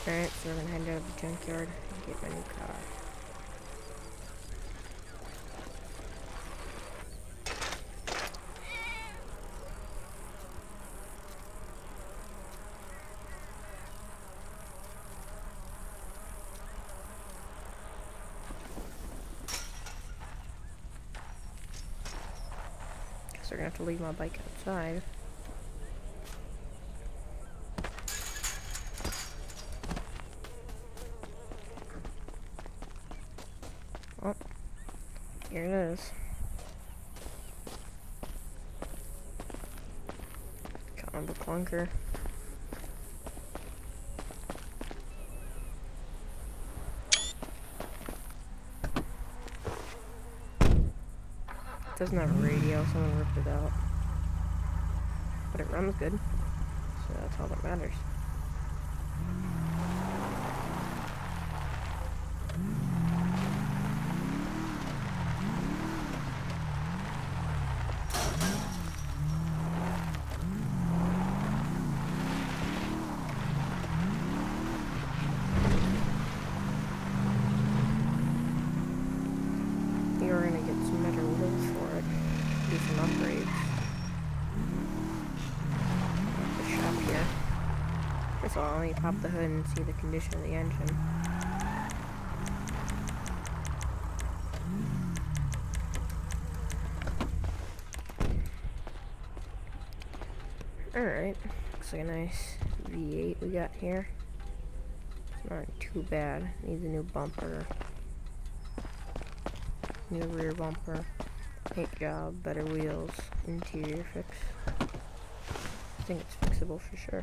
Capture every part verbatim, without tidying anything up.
Alright, so we're gonna head to the junkyard and get my new car. Guess we're gonna have to leave my bike outside. Oh, here it is. Kind of a clunker. It doesn't have a radio, someone ripped it out. But it runs good, so that's all that matters. You're gonna get some better wheels for it. Do some upgrades. At the shop here. First of all, let me pop the hood and see the condition of the engine. Alright, looks like a nice V eight we got here. It's not too bad. Needs a new bumper. New rear bumper, paint job, better wheels, interior fix. I think it's fixable for sure.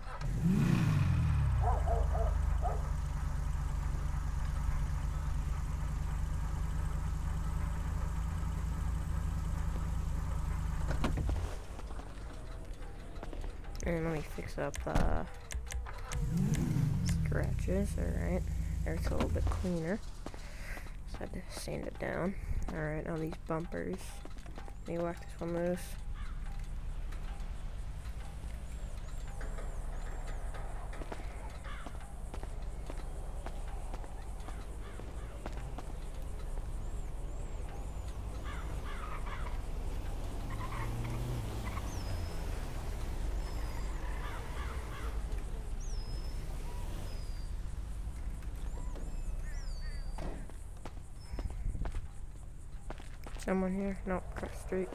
And let me fix up uh, scratches. Alright, there's a little bit cleaner. Had to sand it down. Alright, now these bumpers. Let me whack this one loose. Someone here? Nope, cross the street.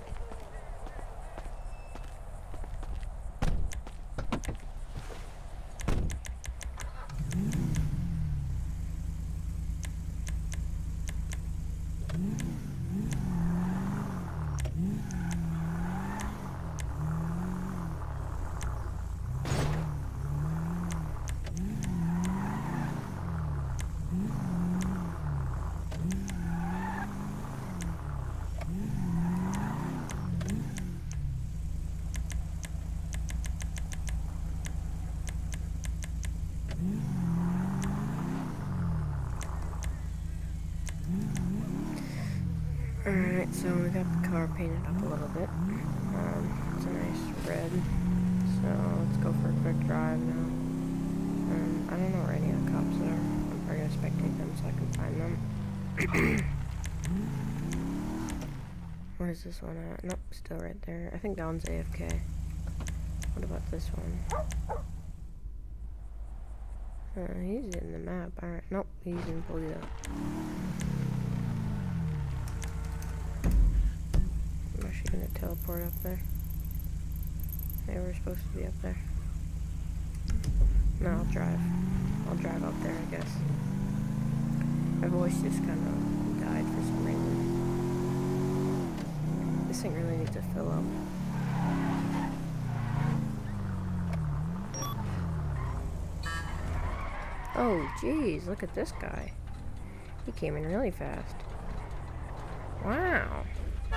Alright, so we got the car painted up a little bit. Um, it's a nice red. So let's go for a quick drive now. Um, I don't know where any of the cops are. I'm probably gonna spectate them so I can find them. Where's this one at? Nope, still right there. I think that one's A F K. What about this one? Uh, he's in the map. Alright, nope, he's in Polito. I'm actually gonna teleport up there. Hey, we're supposed to be up there. No, I'll drive. I'll drive up there, I guess. My voice just kind of died for some reason. This thing really needs to fill up. Oh, jeez, look at this guy. He came in really fast. Wow.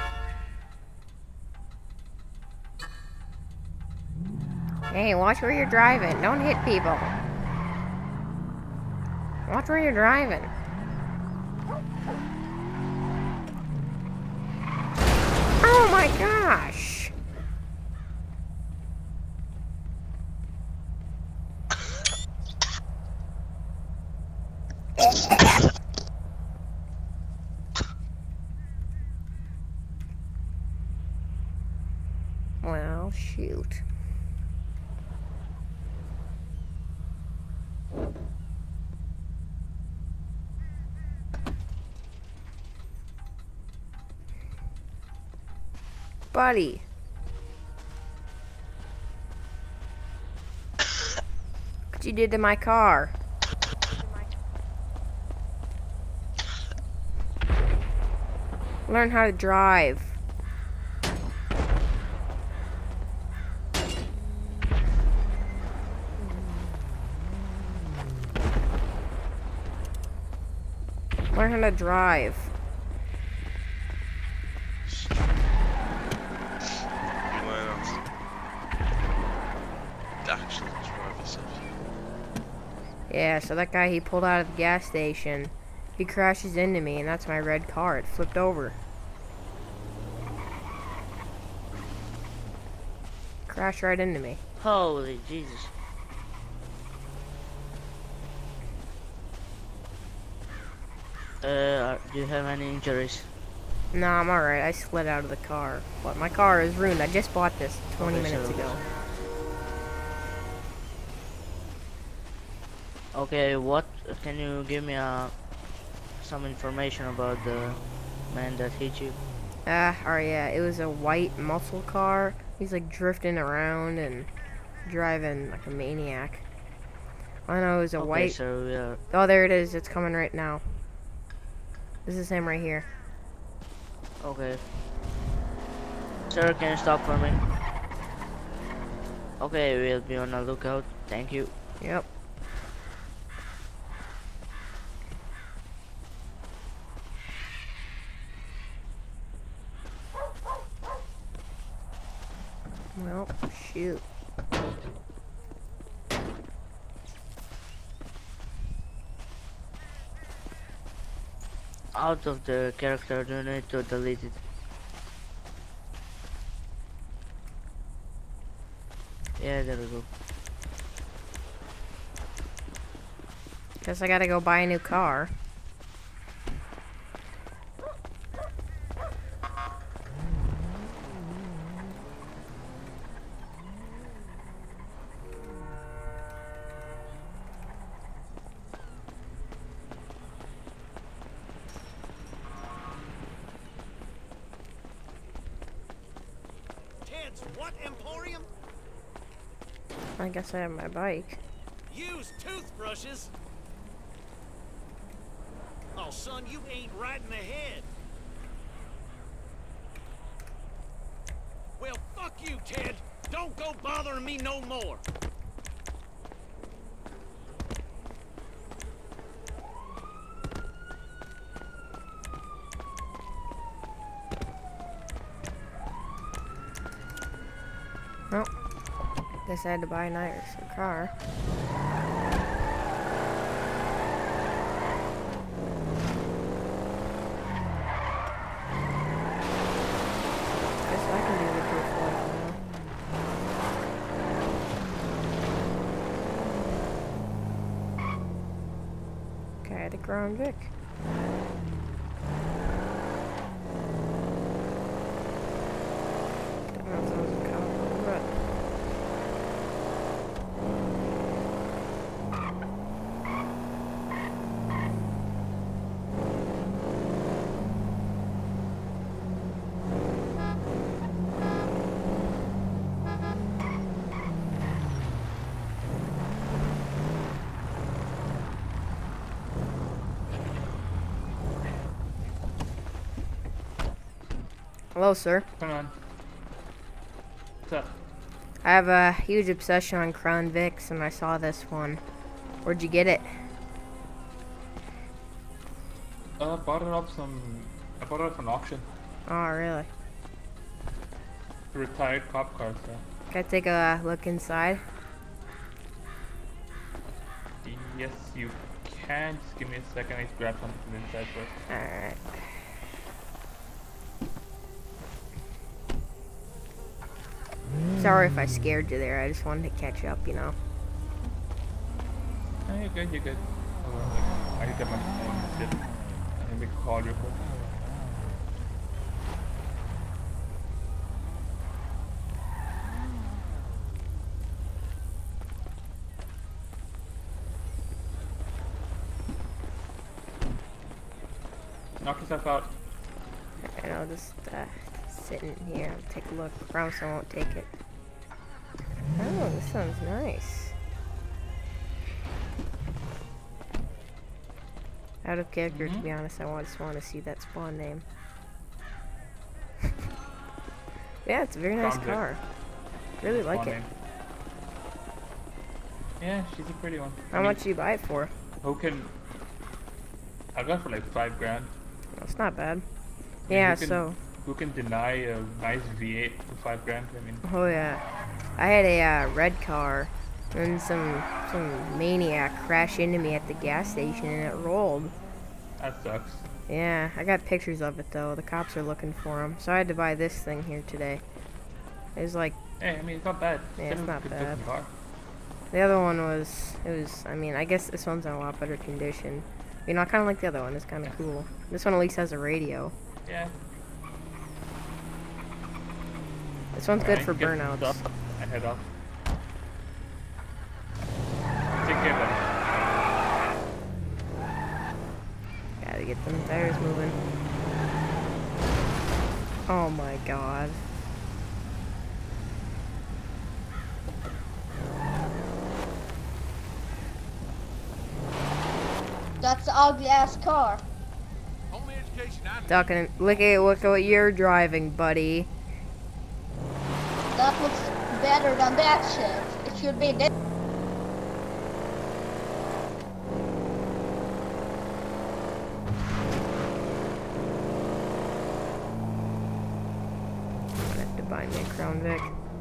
Hey, watch where you're driving. Don't hit people. Watch where you're driving. Oh my gosh. Well, shoot. Buddy. What you did to my car? Learn how to drive. Learn how to drive. Actually drive yourself. Yeah, so that guy, he pulled out of the gas station. He crashes into me, and that's my red car. It flipped over. Crashed right into me. Holy Jesus. Uh, do you have any injuries? Nah, I'm alright. I slid out of the car. But my car is ruined. I just bought this twenty Okay, minutes so- ago. Okay, what can you give me uh, some information about the man that hit you? Ah, uh, alright, yeah. It was a white muscle car. He's like drifting around and driving like a maniac. I know it was a Okay, white. so Oh, there it is. It's coming right now. This is him right here. uh, okay. Sir, can you stop for me? Okay, we'll be on the lookout. Thank you. Yep. Well, shoot. Out of the character, do you need to delete it? Yeah, there we go. Guess I gotta go buy a new car. Ted's what emporium? I guess I have my bike. Use toothbrushes? Oh, son, you ain't right in the head. Well, fuck you, Ted. Don't go bothering me no more. Well, guess I had to buy a nicer car. Guess I can do the drift life now. Okay, the Crown Vic. Don't know if that was a cop or what. Hello, sir. Come on. What's up? I have a huge obsession on Crown Vics, and I saw this one. Where'd you get it? Uh, bought it off some. I bought it off an auction. Oh, really? Retired cop car, so. Can I take a look inside? Yes, you can. Just give me a second. I need to grab something from the inside first. Alright. Sorry if I scared you there. I just wanted to catch up, you know. No, you're good. You're good. Uh, I need to get my phone and shit. I need to make a call real quick. Knock yourself out. And I'll just uh, sit in here and take a look. I promise I won't take it. Oh, this sounds nice. Out of character, Mm-hmm. to be honest, I just want to see that spawn name. Yeah, it's a very nice Found it. car. Really like Spawn it. name. Yeah, she's a pretty one. How I mean, much do you buy it for? Who can... I got it for like five grand. That's not bad. I mean, Yeah, who can, so... Who can deny a nice V eight for five grand? I mean... Oh yeah. I had a uh, red car, and some some maniac crashed into me at the gas station, and it rolled. That sucks. Yeah, I got pictures of it though. The cops are looking for him, so I had to buy this thing here today. It was like Hey, I mean, it's not bad. Yeah, it's Still a not good bad. looking car. the other one was. It was. I mean, I guess this one's in a lot better condition. You know, I kind of like the other one. It's kind of cool. This one at least has a radio. Yeah. This one's good Alright, for get some burnouts. stuff and head off. Take care, buddy. Gotta get them tires moving. Oh my god. That's the ugly ass car. Only education I need. Ducking. Look at look at what you're driving, buddy. That looks better than that shit. It should be this. I have to buy me a Crown Vic.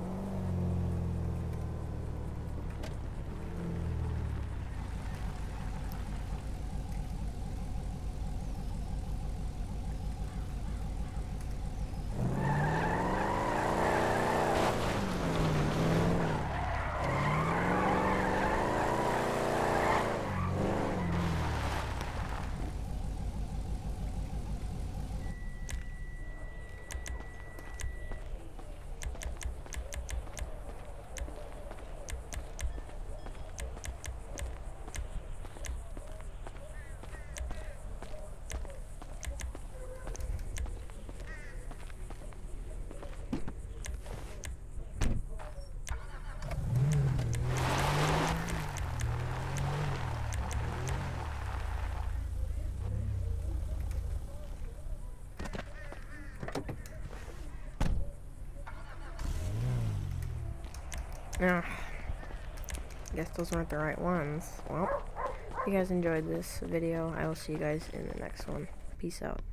Now, guess those weren't the right ones. Well, if you guys enjoyed this video, I will see you guys in the next one. Peace out.